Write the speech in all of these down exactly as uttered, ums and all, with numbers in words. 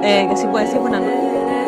Eh, que sí puede decir buenas noches.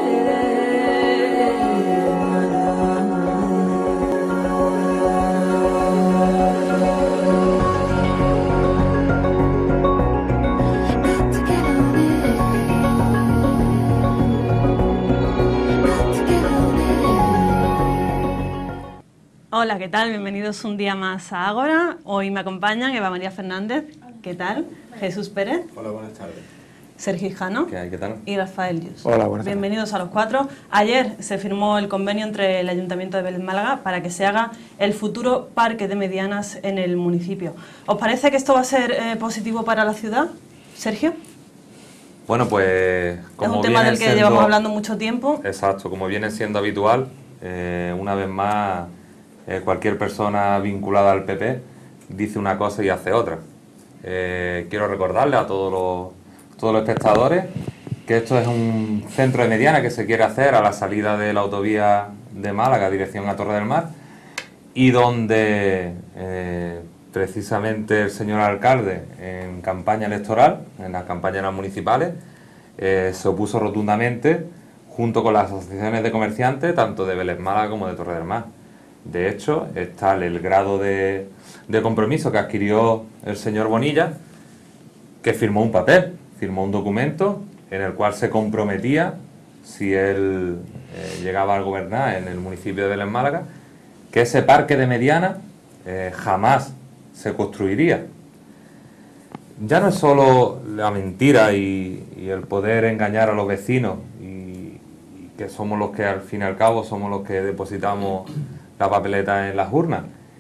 Hola, ¿qué tal? Bienvenidos un día más a Ágora. Hoy me acompañan Eva María Fernández, ¿qué tal? Jesús Pérez. Hola, buenas tardes. Sergio Hijano. ¿Qué hay? ¿Qué tal? Y Rafael Yus. Hola, buenas tardes. Bienvenidos a los cuatro. Ayer se firmó el convenio entre el Ayuntamiento de Vélez Málaga para que se haga el futuro parque de medianas en el municipio. ¿Os parece que esto va a ser eh, positivo para la ciudad, Sergio? Bueno, pues como es un tema viene del que siendo, llevamos hablando mucho tiempo. Exacto, como viene siendo habitual, eh, una vez más eh, cualquier persona vinculada al P P dice una cosa y hace otra. Eh, quiero recordarle a todos los, todos los espectadores que esto es un centro de mediana que se quiere hacer a la salida de la autovía de Málaga, dirección a Torre del Mar, y donde eh, precisamente el señor alcalde en campaña electoral, en las campañas municipales, eh, se opuso rotundamente junto con las asociaciones de comerciantes, tanto de Vélez Málaga como de Torre del Mar. De hecho, es tal el grado de, de compromiso que adquirió el señor Bonilla, que firmó un papel, firmó un documento en el cual se comprometía, si él eh, llegaba a gobernar en el municipio de Vélez Málaga, que ese parque de mediana eh, jamás se construiría. Ya no es solo la mentira y, y el poder engañar a los vecinos, y, y que somos los que al fin y al cabo somos los que depositamos la papeleta en las urnas.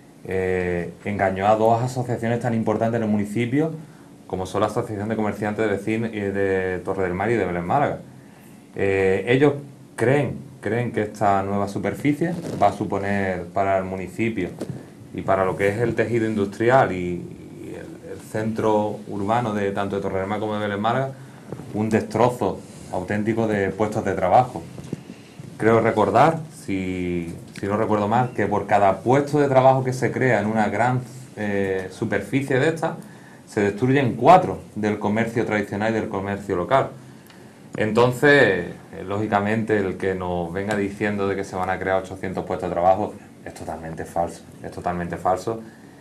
Eh, engañó a dos asociaciones tan importantes en el municipio como son la Asociación de Comerciantes de Vecinos de Torre del Mar y de Vélez Málaga. Eh, ellos creen, creen que esta nueva superficie va a suponer para el municipio y para lo que es el tejido industrial y, y el, el centro urbano de tanto de Torre del Mar como de Vélez Málaga un destrozo auténtico de puestos de trabajo. Creo recordar, si, si no recuerdo mal, que por cada puesto de trabajo que se crea en una gran eh, superficie de esta, se destruyen cuatro del comercio tradicional y del comercio local. Entonces, eh, lógicamente, el que nos venga diciendo de que se van a crear ochocientos puestos de trabajo es totalmente falso, es totalmente falso.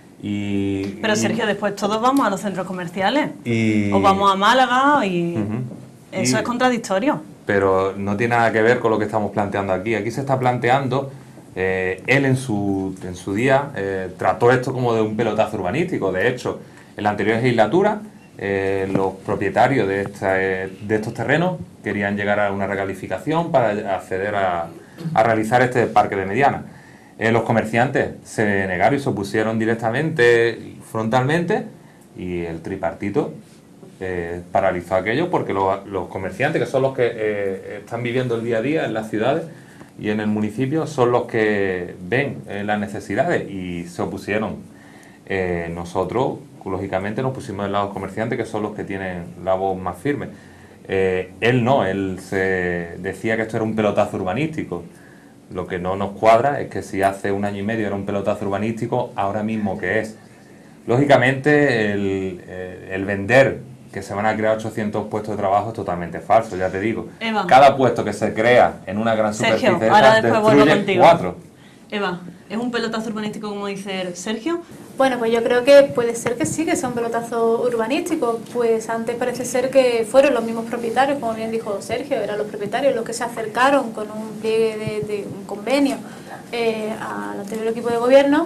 Y, Pero y, Sergio, después todos vamos a los centros comerciales, y, o vamos a Málaga y uh-huh, eso y, es contradictorio. Pero no tiene nada que ver con lo que estamos planteando aquí. Aquí se está planteando, eh, él en su, en su día eh, trató esto como de un pelotazo urbanístico. De hecho, en la anterior legislatura, eh, los propietarios de, esta, eh, de estos terrenos querían llegar a una recalificación para acceder a, a realizar este parque de mediana. Eh, los comerciantes se negaron y se opusieron directamente, frontalmente, y el tripartito eh, paralizó aquello porque los, los comerciantes, que son los que eh, están viviendo el día a día en las ciudades y en el municipio, son los que ven eh, las necesidades y se opusieron. Eh, nosotros, lógicamente, nos pusimos del lado de los comerciantes, que son los que tienen la voz más firme. Eh, él no, él se decía que esto era un pelotazo urbanístico. Lo que no nos cuadra es que si hace un año y medio era un pelotazo urbanístico, ahora mismo ¿qué es? Lógicamente, el, el vender que se van a crear ochocientos puestos de trabajo es totalmente falso, ya te digo. Eva. Cada puesto que se crea en una gran superficie Sergio, de ahora esas después vuelvo destruye contigo. cuatro. Eva, ¿es un pelotazo urbanístico como dice Sergio? Bueno, pues yo creo que puede ser que sí, que sea un pelotazo urbanístico. Pues antes parece ser que fueron los mismos propietarios, como bien dijo Sergio, eran los propietarios los que se acercaron con un pliegue de, de un convenio eh, al anterior equipo de gobierno,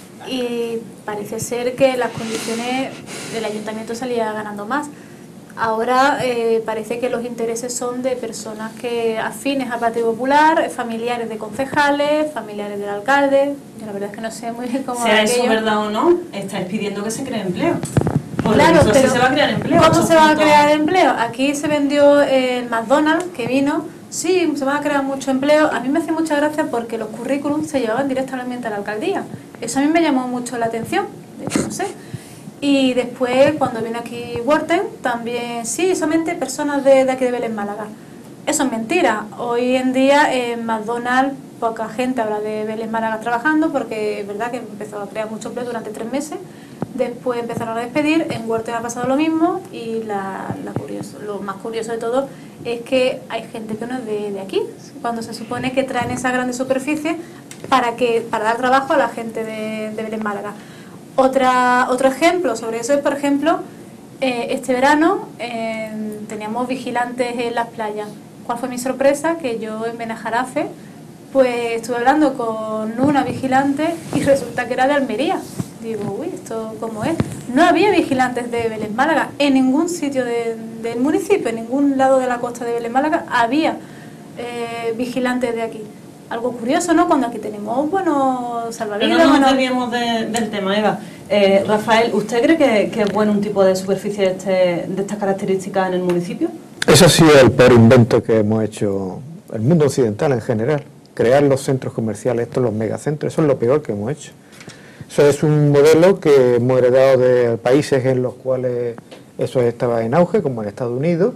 y parece ser que las condiciones del ayuntamiento salía ganando más. Ahora eh, parece que los intereses son de personas que afines al Partido Popular, familiares de concejales, familiares del alcalde. Yo la verdad es que no sé muy bien cómo... Sea aquello. eso verdad o no, estáis pidiendo que se cree empleo. Porque Claro, eso pero sí se va a crear empleo. ¿cómo se va a ochocientos crear empleo? Aquí se vendió el McDonald's que vino. Sí, se van a crear mucho empleo. A mí me hace mucha gracia porque los currículums se llevaban directamente a la alcaldía. Eso a mí me llamó mucho la atención. De hecho, no sé. Y después, cuando vino aquí Worten, también, sí, solamente personas de, de aquí de Vélez Málaga. Eso es mentira. Hoy en día en McDonald's poca gente habla de Vélez Málaga trabajando, porque es verdad que empezó a crear mucho empleo durante tres meses. Después empezaron a despedir, en Huerta ha pasado lo mismo y la, la curioso, lo más curioso de todo es que hay gente que no es de, de aquí, cuando se supone que traen esa grande superficie para, que, para dar trabajo a la gente de, de Belén Málaga. Otra, otro ejemplo sobre eso es, por ejemplo, eh, este verano eh, teníamos vigilantes en las playas. ¿Cuál fue mi sorpresa? Que yo en Benajarafe pues estuve hablando con una vigilante y resulta que era de Almería. Digo, uy, ¿esto cómo es? No había vigilantes de Belén Málaga en ningún sitio de, del municipio, en ningún lado de la costa de Belén Málaga había eh, vigilantes de aquí. Algo curioso, ¿no? Cuando aquí tenemos, bueno, salvavidas. Pero no nos bueno, desviemos de, del tema, Eva. Eh, Rafael, ¿usted cree que, que es bueno un tipo de superficie de, este, de estas características en el municipio? Ese ha sido el peor invento que hemos hecho el mundo occidental en general. Crear los centros comerciales, estos los megacentros, eso es lo peor que hemos hecho. Eso es un modelo que hemos heredado de países en los cuales eso estaba en auge, como en Estados Unidos,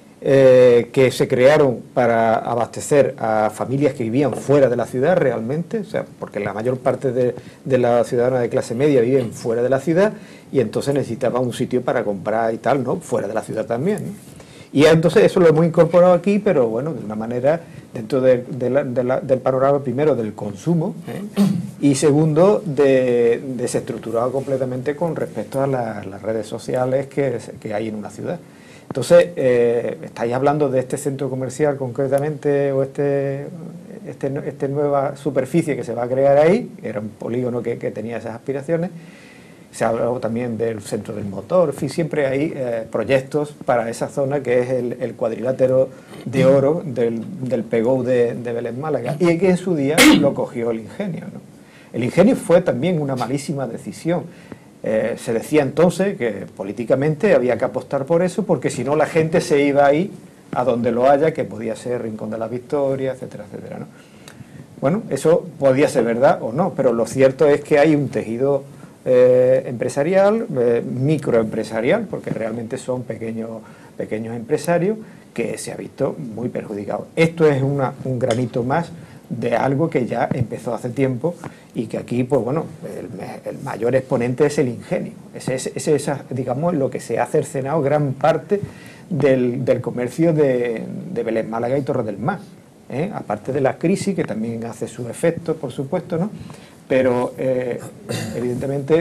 eh, que se crearon para abastecer a familias que vivían fuera de la ciudad realmente, o sea, porque la mayor parte de, de la ciudadana de clase media viven fuera de la ciudad y entonces necesitaba un sitio para comprar y tal, ¿no? Fuera de la ciudad también, ¿no? Y entonces eso lo hemos incorporado aquí, pero bueno, de una manera dentro de, de la, de la, del panorama primero del consumo, ¿eh? Y segundo, de, desestructurado completamente con respecto a la, las redes sociales que, que hay en una ciudad. Entonces, eh, ¿estáis hablando de este centro comercial concretamente o este, este, este nueva superficie que se va a crear ahí? Era un polígono que, que tenía esas aspiraciones. Se ha hablado también del centro del motor, en fin, siempre hay eh, proyectos para esa zona que es el, el cuadrilátero de oro del, del P G O U de, de Belén Málaga, y que en su día lo cogió el ingenio, ¿no? El ingenio fue también una malísima decisión. Eh, se decía entonces que políticamente había que apostar por eso, porque si no la gente se iba ahí, a donde lo haya, que podía ser Rincón de la Victoria, etcétera, etcétera, ¿no? Bueno, eso podía ser verdad o no, pero lo cierto es que hay un tejido Eh, empresarial, eh, microempresarial, porque realmente son pequeños, pequeños empresarios que se ha visto muy perjudicado. Esto es una, un granito más de algo que ya empezó hace tiempo y que aquí, pues bueno, el, el mayor exponente es el ingenio. Ese es, ese es, digamos, lo que se ha cercenado gran parte del, del comercio de, de Belén Málaga y Torre del Mar, ¿eh? Aparte de la crisis, que también hace sus efectos, por supuesto, ¿no? Pero eh, evidentemente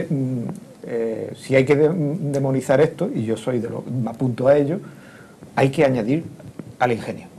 eh, si hay que de demonizar esto, y yo soy de lo me apunto a ello, hay que añadir al ingenio.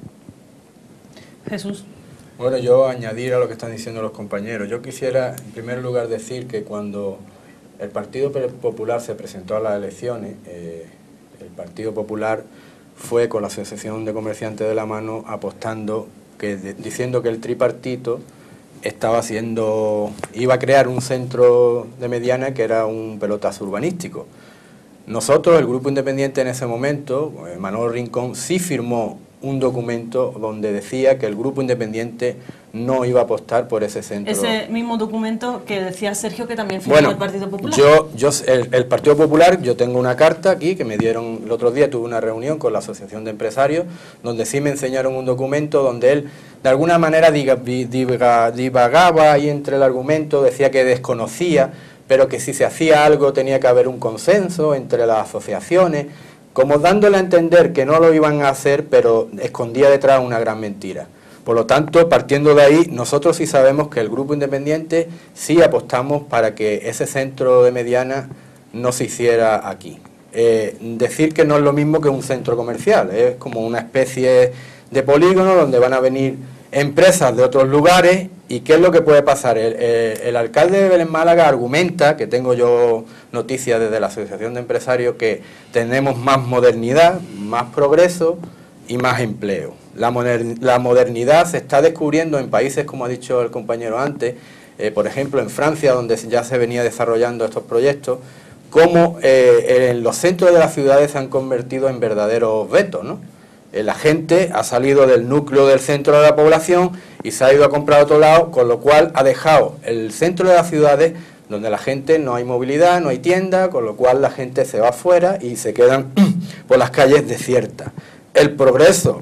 Jesús. Bueno, yo añadir a lo que están diciendo los compañeros. Yo quisiera en primer lugar decir que cuando el Partido Popular se presentó a las elecciones, eh, el Partido Popular fue con la Asociación de Comerciantes de la mano apostando, que de, diciendo que el tripartito estaba haciendo, iba a crear un centro de Mediana que era un pelotazo urbanístico. Nosotros, el Grupo Independiente en ese momento, Manolo Rincón, sí firmó un documento donde decía que el Grupo Independiente no iba a apostar por ese centro. Ese mismo documento que decía Sergio que también firmó bueno, el Partido Popular. Yo, yo el, el Partido Popular, yo tengo una carta aquí que me dieron el otro día, tuve una reunión con la Asociación de Empresarios, donde sí me enseñaron un documento donde él de alguna manera diga, diga, divagaba ahí entre el argumento, decía que desconocía, pero que si se hacía algo tenía que haber un consenso entre las asociaciones, como dándole a entender que no lo iban a hacer, pero escondía detrás una gran mentira. Por lo tanto, partiendo de ahí, nosotros sí sabemos que el Grupo Independiente sí apostamos para que ese centro de Mediana no se hiciera aquí. Eh, decir que no es lo mismo que un centro comercial, es como una especie de polígono donde van a venir empresas de otros lugares. ¿Y qué es lo que puede pasar? El, el, el alcalde de Belén Málaga argumenta, que tengo yo noticias desde la Asociación de Empresarios, que tenemos más modernidad, más progreso y más empleo. La, moder, la modernidad se está descubriendo en países, como ha dicho el compañero antes, eh, por ejemplo en Francia, donde ya se venía desarrollando estos proyectos, cómo eh, en los centros de las ciudades se han convertido en verdaderos vetos, ¿no? La gente ha salido del núcleo del centro de la población y se ha ido a comprar a otro lado, con lo cual ha dejado el centro de las ciudades donde la gente no hay movilidad, no hay tienda, con lo cual la gente se va afuera y se quedan por las calles desiertas. El progreso,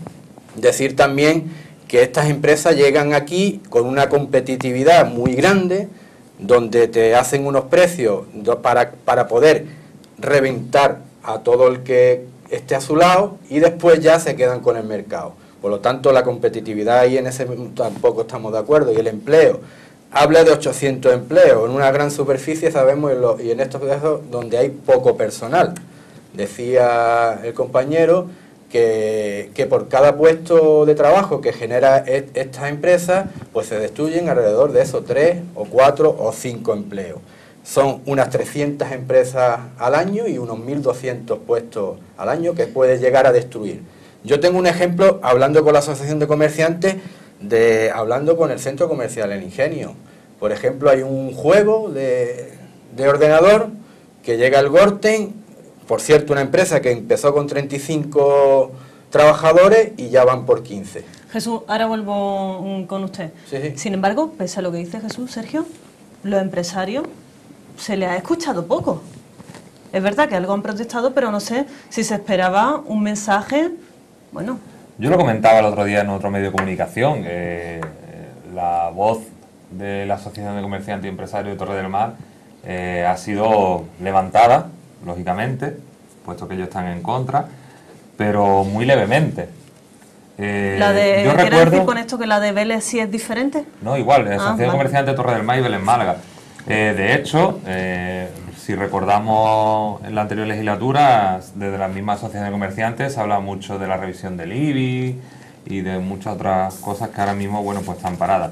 decir también que estas empresas llegan aquí con una competitividad muy grande, donde te hacen unos precios para, para poder reventar a todo el que esté a su lado y después ya se quedan con el mercado. Por lo tanto, la competitividad ahí en ese tampoco estamos de acuerdo. Y el empleo, habla de ochocientos empleos en una gran superficie, sabemos, en lo, y en estos casos donde hay poco personal. Decía el compañero que, que por cada puesto de trabajo que genera et, estas empresas, pues se destruyen alrededor de esos tres o cuatro o cinco empleos. Son unas trescientas empresas al año y unos mil doscientos puestos al año que puede llegar a destruir. Yo tengo un ejemplo, hablando con la Asociación de Comerciantes, de hablando con el Centro Comercial El Ingenio. Por ejemplo, hay un juego de, de ordenador que llega al Gorten, por cierto, una empresa que empezó con treinta y cinco trabajadores y ya van por quince. Jesús, ahora vuelvo con usted. Sí, sí. Sin embargo, pese a lo que dice Jesús, Sergio, los empresarios se les ha escuchado poco. Es verdad que algo han protestado, pero no sé si se esperaba un mensaje, bueno... Yo lo comentaba el otro día en otro medio de comunicación, que la voz de la Asociación de Comerciantes y Empresarios de Torre del Mar eh, ha sido levantada, lógicamente, puesto que ellos están en contra, pero muy levemente. Eh, ¿La de, yo ¿Quieres recuerdo, decir con esto que la de Vélez sí es diferente? No, igual, la Ah, Asociación de vale. Comerciantes de Torre del Mar y Vélez Málaga. Eh, de hecho, eh, si recordamos en la anterior legislatura, desde la misma Asociación de Comerciantes se habla mucho de la revisión del I B I y de muchas otras cosas que ahora mismo, bueno, pues están paradas.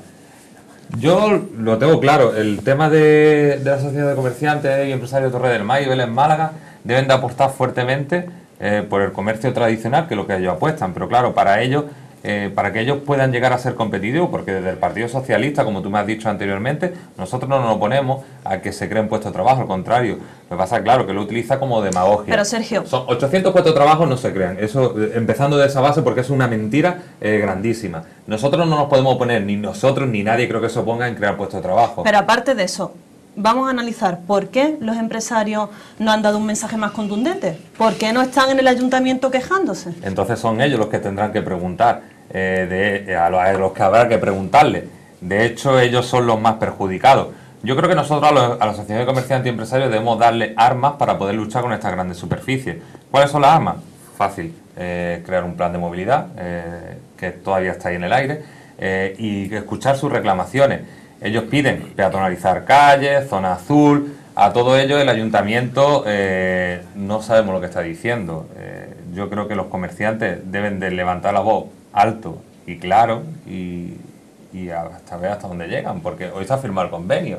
Yo lo tengo claro, el tema de, de la Asociación de Comerciantes y Empresarios de Torre del Mar y Vélez Málaga deben de apostar fuertemente eh, por el comercio tradicional, que es lo que ellos apuestan, pero claro, para ellos, eh, para que ellos puedan llegar a ser competitivos, porque desde el Partido Socialista, como tú me has dicho anteriormente, nosotros no nos oponemos a que se creen puestos de trabajo, al contrario, lo que pasa, claro, que lo utiliza como demagogia. Pero Sergio... Son ochocientos puestos de trabajo no se crean, eso eh, empezando de esa base porque es una mentira eh, grandísima. Nosotros no nos podemos oponer, ni nosotros ni nadie creo que se oponga en crear puestos de trabajo. Pero aparte de eso, vamos a analizar por qué los empresarios no han dado un mensaje más contundente. ¿Por qué no están en el ayuntamiento quejándose? Entonces son ellos los que tendrán que preguntar, eh, de, a, los, a los que habrá que preguntarle. De hecho, ellos son los más perjudicados. Yo creo que nosotros a, los, a la Asociación de Comerciantes y Empresarios debemos darle armas para poder luchar con estas grandes superficies. ¿Cuáles son las armas? Fácil, eh, crear un plan de movilidad, eh, que todavía está ahí en el aire, eh, y escuchar sus reclamaciones. Ellos piden peatonalizar calles, zona azul, a todo ello el ayuntamiento eh, no sabemos lo que está diciendo. Eh, yo creo que los comerciantes deben de levantar la voz alto y claro y, y hasta ver hasta dónde llegan, porque hoy se ha firmado el convenio,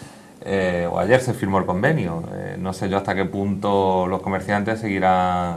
eh, o ayer se firmó el convenio. Eh, no sé yo hasta qué punto los comerciantes seguirán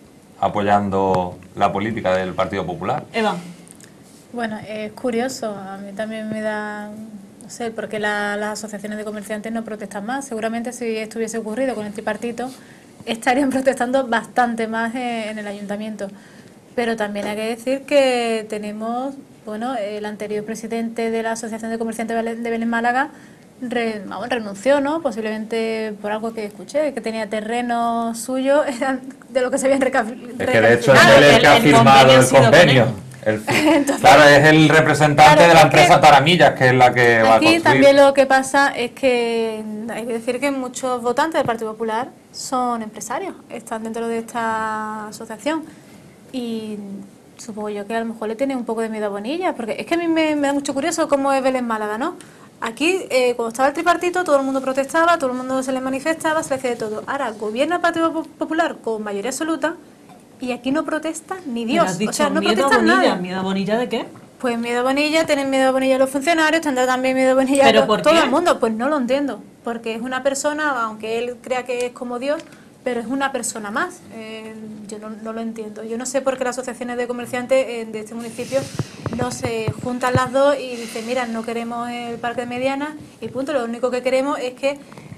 apoyando la política del Partido Popular. Eva. Bueno, es curioso, a mí también me da, no sé, porque la, las asociaciones de comerciantes no protestan más. Seguramente si esto hubiese ocurrido con el tripartito, estarían protestando bastante más en, en el ayuntamiento. Pero también hay que decir que tenemos, bueno, el anterior presidente de la Asociación de Comerciantes de Belén, de Belén Málaga re, vamos, renunció, ¿no? Posiblemente por algo que escuché, que tenía terreno suyo, de lo que se habían recalificado. Es que de hecho es él el que ha firmado el convenio. El, Entonces, claro, es el representante claro, de la empresa Taramillas, que es la que va a construir. Aquí también lo que pasa es que hay que decir que muchos votantes del Partido Popular son empresarios, están dentro de esta asociación y supongo yo que a lo mejor le tienen un poco de miedo a Bonilla, porque es que a mí me, me da mucho curioso cómo es Belén Málaga, ¿no? Aquí, eh, cuando estaba el tripartito, todo el mundo protestaba, todo el mundo se le manifestaba, se le hacía de todo. Ahora, gobierna el Partido Popular con mayoría absoluta, y aquí no protesta ni Dios. ¿Has dicho o sea, no miedo protesta a Bonilla? nadie. ¿Miedo a Bonilla de qué? Pues miedo a Bonilla, tienen miedo a Bonilla los funcionarios, tendrá también miedo a Bonilla ¿Pero a por todo qué? el mundo. Pues no lo entiendo, porque es una persona, aunque él crea que es como Dios, pero es una persona más. Eh, yo no, no lo entiendo. Yo no sé por qué las asociaciones de comerciantes eh, de este municipio no se juntan las dos y dicen, mira, no queremos el parque de Mediana y punto. Lo único que queremos es que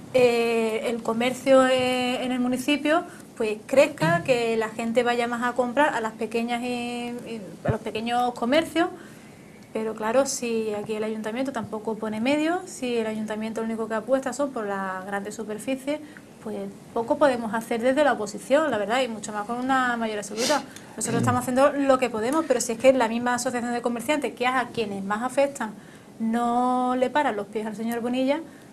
eh, el comercio eh, en el municipio pues crezca, que la gente vaya más a comprar a las pequeñas y, y a los pequeños comercios. Pero claro, si aquí el ayuntamiento tampoco pone medios, si el ayuntamiento lo único que apuesta son por las grandes superficies, pues poco podemos hacer desde la oposición, la verdad, y mucho más con una mayoría absoluta. Nosotros estamos haciendo lo que podemos, pero si es que la misma asociación de comerciantes, que es a quienes más afectan, no le paran los pies al señor Bonilla,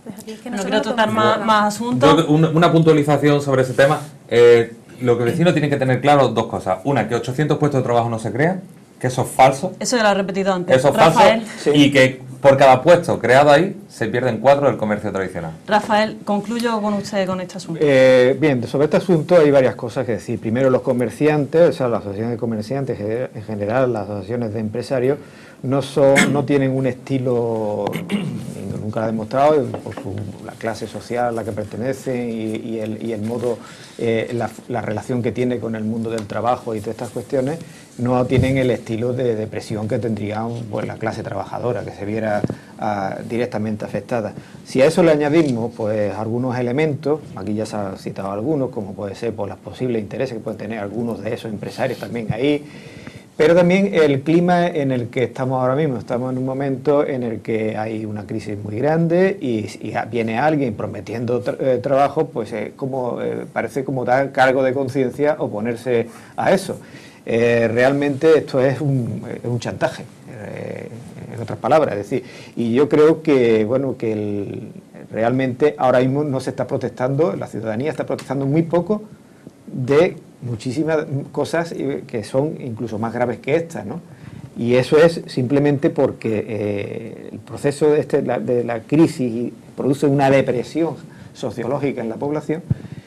Pues aquí es que no No se quiero lo tratar toman más, nada. más asuntos. Yo, una, una puntualización sobre ese tema. Eh, los vecinos tienen que tener claro dos cosas. Una, que ochocientos puestos de trabajo no se crean, que eso es falso. Eso ya lo he repetido antes. Eso es Rafael, falso. Y que por cada puesto creado ahí se pierden cuatro del comercio tradicional. Rafael, concluyo con usted con este asunto. Eh, bien, sobre este asunto hay varias cosas que decir. Primero, los comerciantes, o sea, las asociaciones de comerciantes, en general las asociaciones de empresarios, no son, no tienen un estilo, nunca lo ha demostrado, por su, la clase social a la que pertenecen y, y, el, y el modo, eh, la, la relación que tiene con el mundo del trabajo y todas estas cuestiones, no tienen el estilo de, de presión que tendría pues, la clase trabajadora, que se viera a, directamente afectada. Si a eso le añadimos pues algunos elementos, aquí ya se han citado algunos, como puede ser por los posibles intereses que pueden tener algunos de esos empresarios también ahí, pero también el clima en el que estamos ahora mismo. Estamos en un momento en el que hay una crisis muy grande y, y viene alguien prometiendo tra eh, trabajo, pues eh, como, eh, parece como dar cargo de conciencia oponerse a eso. Eh, realmente esto es un, es un chantaje, eh, en otras palabras, es decir, y yo creo que, bueno, que el, realmente ahora mismo no se está protestando, la ciudadanía está protestando muy poco de muchísimas cosas que son incluso más graves que estas, ¿no? Y eso es simplemente porque eh, el proceso de, este, la, de la crisis produce una depresión sociológica en la población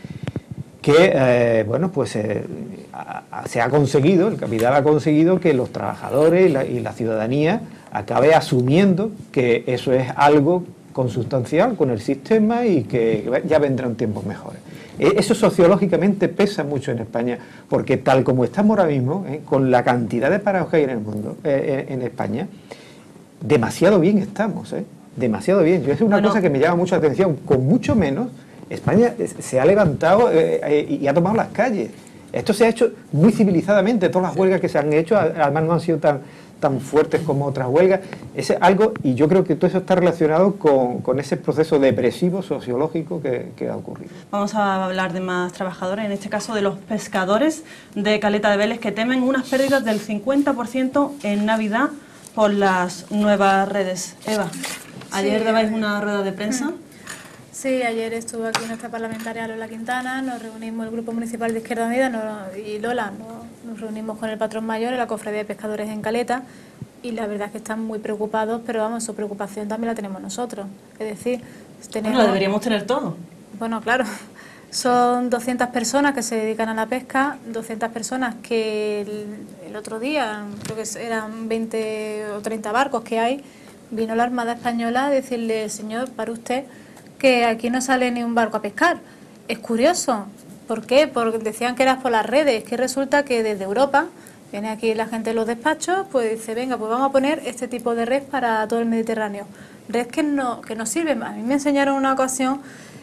que, eh, bueno, pues eh, a, a, se ha conseguido, el capital ha conseguido que los trabajadores y la, y la ciudadanía acabe asumiendo que eso es algo consustancial con el sistema y que ya vendrán tiempos mejores. Eso sociológicamente pesa mucho en España, porque tal como estamos ahora mismo, eh, con la cantidad de parados que hay en el mundo, eh, en España, demasiado bien estamos, eh, demasiado bien. Yo es una bueno, cosa que me llama mucho la atención, con mucho menos, España se ha levantado eh, eh, y ha tomado las calles. Esto se ha hecho muy civilizadamente, todas las huelgas que se han hecho, además no han sido tan, tan fuertes como otras huelgas. Es algo, y yo creo que todo eso está relacionado con, con ese proceso depresivo sociológico que, que ha ocurrido. Vamos a hablar de más trabajadores, en este caso de los pescadores de Caleta de Vélez, que temen unas pérdidas del cincuenta por ciento en Navidad por las nuevas redes. Eva, ayer sí, dabais una rueda de prensa. Sí, ayer estuvo aquí nuestra parlamentaria Lola Quintana, nos reunimos el Grupo Municipal de Izquierda Unida nos, y Lola, nos, nos reunimos con el patrón mayor en la Cofradía de Pescadores en Caleta y la verdad es que están muy preocupados, pero vamos, su preocupación también la tenemos nosotros. Es decir, tenemos... Bueno, deberíamos tener todo. Bueno, claro, son doscientas personas que se dedican a la pesca, doscientas personas que el, el otro día, creo que eran veinte o treinta barcos que hay, vino la Armada Española a decirle, señor, para usted, que aquí no sale ni un barco a pescar. Es curioso. ¿Por qué? Porque decían que era por las redes, que resulta que desde Europa viene aquí la gente de los despachos, pues dice, venga, pues vamos a poner este tipo de red para todo el Mediterráneo. Red que no, que no sirve. A mí me enseñaron una ocasión,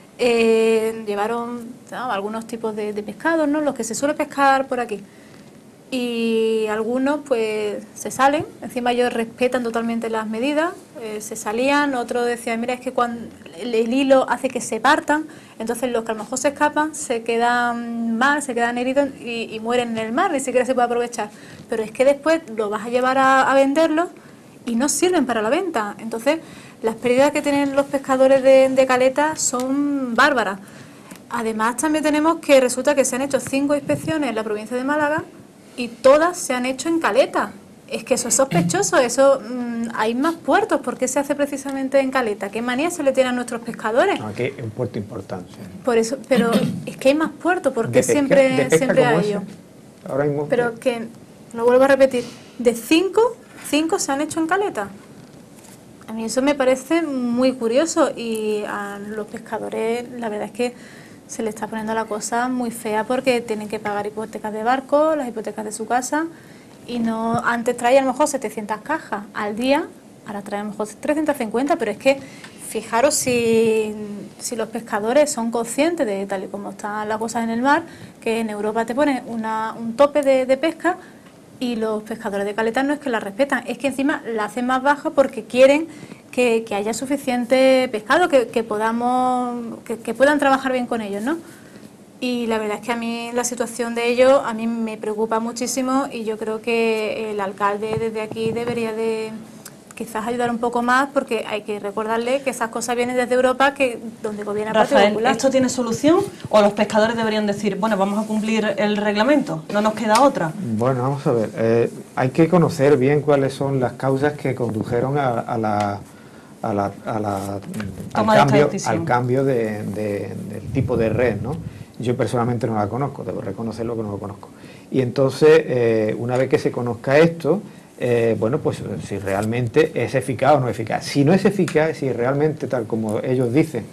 eh, llevaron ¿no? algunos tipos de, de pescados, ¿no? Los que se suele pescar por aquí. Y algunos pues se salen, encima ellos respetan totalmente las medidas, eh, se salían, otros decían, mira, es que cuando el, el hilo hace que se partan, entonces los que a lo mejor se escapan se quedan mal, se quedan heridos y, y mueren en el mar, ni siquiera se puede aprovechar. Pero es que después lo vas a llevar a, a venderlo y no sirven para la venta. Entonces las pérdidas que tienen los pescadores de, de Caleta son bárbaras. Además también tenemos que resulta que se han hecho cinco inspecciones en la provincia de Málaga, y todas se han hecho en Caleta. Es que eso es sospechoso, eso mmm, hay más puertos. ¿Por qué se hace precisamente en Caleta? ¿Qué manía se le tiene a nuestros pescadores? Aquí es un puerto importante. Por eso, pero es que hay más puertos, porque siempre, siempre hay ellos. Ahora mismo. Pero que, lo vuelvo a repetir, de cinco, cinco se han hecho en Caleta. A mí eso me parece muy curioso y a los pescadores la verdad es que se le está poniendo la cosa muy fea porque tienen que pagar hipotecas de barco, las hipotecas de su casa y no antes traía a lo mejor setecientas cajas al día, ahora trae a lo mejor trescientas cincuenta, pero es que fijaros si, si los pescadores son conscientes de tal y como están las cosas en el mar, que en Europa te ponen una, un tope de, de pesca y los pescadores de Caleta no es que la respetan, es que encima la hacen más baja porque quieren que, que haya suficiente pescado, que, que podamos, que, que puedan trabajar bien con ellos, ¿no? Y la verdad es que a mí la situación de ellos a mí me preocupa muchísimo y yo creo que el alcalde desde aquí debería de quizás ayudar un poco más, porque hay que recordarle que esas cosas vienen desde Europa, que donde gobierna el Partido Rafael, Popular. ¿esto tiene solución o los pescadores deberían decir, bueno, vamos a cumplir el reglamento, no nos queda otra? Bueno, vamos a ver, eh, hay que conocer bien cuáles son las causas que condujeron a, a la... A la, a la, al, cambio, al cambio de, de, del tipo de red, ¿no? Yo personalmente no la conozco, debo reconocerlo que no lo conozco. Y entonces, eh, una vez que se conozca esto, eh, bueno, pues si realmente es eficaz o no es eficaz. Si no es eficaz, si realmente, tal como ellos dicen,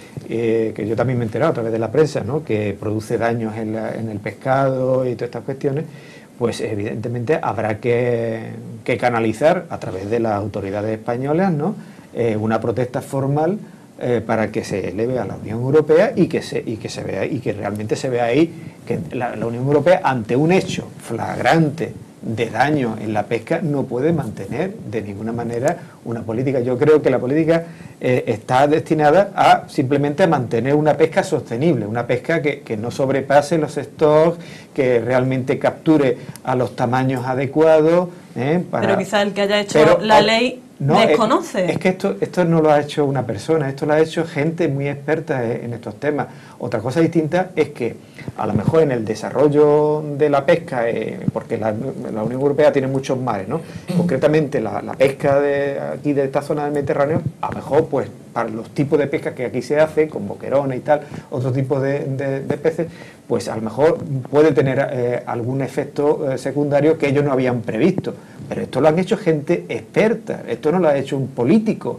eh, que yo también me he enterado a través de la prensa, ¿no?, que produce daños en, la, en el pescado y todas estas cuestiones, pues evidentemente habrá que, que canalizar a través de las autoridades españolas, ¿no?, eh, una protesta formal eh, para que se eleve a la Unión Europea y que se y que se vea y que realmente se vea ahí que la, la Unión Europea, ante un hecho flagrante de daño en la pesca, no puede mantener de ninguna manera una política. Yo creo que la política eh, está destinada a simplemente a mantener una pesca sostenible, una pesca que, que no sobrepase los stocks, que realmente capture a los tamaños adecuados. Eh, para... Pero quizá el que haya hecho Pero, la ley no, desconoce. Es, es que esto, esto no lo ha hecho una persona, esto lo ha hecho gente muy experta en estos temas. Otra cosa distinta es que a lo mejor en el desarrollo de la pesca, eh, porque la, la Unión Europea tiene muchos mares, ¿no? Concretamente la, la pesca de aquí de esta zona del Mediterráneo, a lo mejor pues para los tipos de pesca que aquí se hace, con boquerones y tal, otro tipo de, de, de peces, pues a lo mejor puede tener eh, algún efecto eh, secundario que ellos no habían previsto. Pero esto lo han hecho gente experta, esto no lo ha hecho un político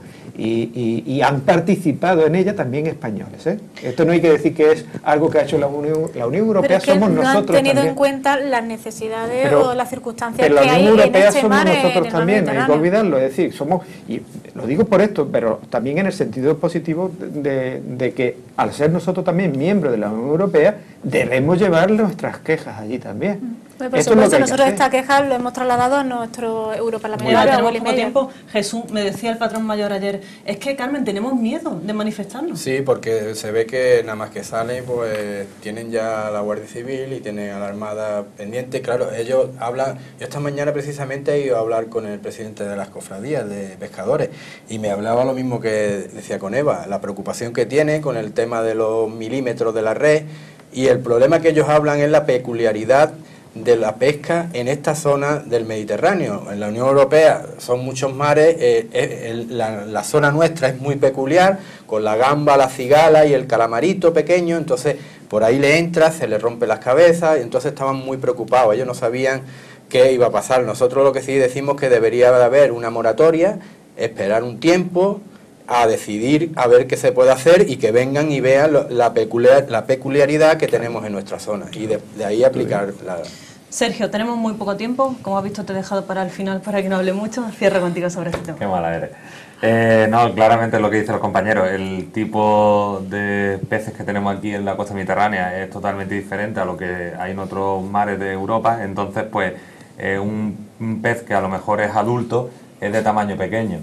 y, y, y han participado en ella también españoles, ¿eh? Esto no hay que decir que es algo que ha hecho la Unión, la Unión Europea, pero es que somos no nosotros han tenido también. en cuenta las necesidades Pero, o las circunstancias pero que la hay Unión en Europea este somos mar, nosotros en el también, no hay que Mediterráneo. olvidarlo, es decir, somos, y lo digo por esto, pero también en el sentido positivo de, de que al ser nosotros también miembros de la Unión Europea, debemos llevar nuestras quejas allí también. Bueno, por Esto es lo supuesto, que hay que nosotros hacer. esta queja lo hemos trasladado a nuestro Mira, europarlamentario, a tenemos Willy poco Meyer. tiempo. Jesús, me decía el patrón mayor ayer, es que, Carmen, tenemos miedo de manifestarnos. Sí, porque se ve que nada más que salen, pues tienen ya la Guardia Civil y tienen a la Armada pendiente. Claro, ellos hablan, yo esta mañana precisamente he ido a hablar con el presidente de las cofradías de pescadores y me hablaba lo mismo que decía con Eva, la preocupación que tiene con el tema de los milímetros de la red, y el problema que ellos hablan es la peculiaridad de la pesca en esta zona del Mediterráneo. En la Unión Europea son muchos mares, eh, eh, el, la, la zona nuestra es muy peculiar, con la gamba, la cigala y el calamarito pequeño, entonces por ahí le entra, se le rompe las cabezas, y entonces estaban muy preocupados, ellos no sabían qué iba a pasar. Nosotros lo que sí decimos que debería de haber una moratoria, esperar un tiempo, a decidir a ver qué se puede hacer y que vengan y vean lo, la, peculiar, la peculiaridad que tenemos en nuestra zona y de, de ahí aplicar la... Sergio, tenemos muy poco tiempo, como has visto te he dejado para el final para que no hable mucho, cierro contigo sobre este tema. Qué mala eres. Eh, no, claramente es lo que dicen los compañeros, el tipo de peces que tenemos aquí en la costa mediterránea es totalmente diferente a lo que hay en otros mares de Europa, entonces pues eh, un, un pez que a lo mejor es adulto es de tamaño pequeño.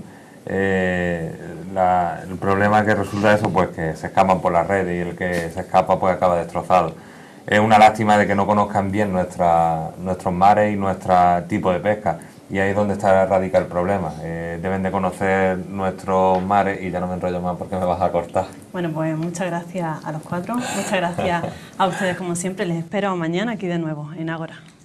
Eh, la, el problema que resulta de eso pues que se escapan por las redes y el que se escapa pues acaba destrozado. Es una lástima de que no conozcan bien nuestra, nuestros mares y nuestro tipo de pesca, y ahí es donde está radica el problema. Eh, deben de conocer nuestros mares, y ya no me enrollo más porque me vas a cortar. Bueno, pues muchas gracias a los cuatro, muchas gracias a ustedes como siempre, les espero mañana aquí de nuevo en Ágora.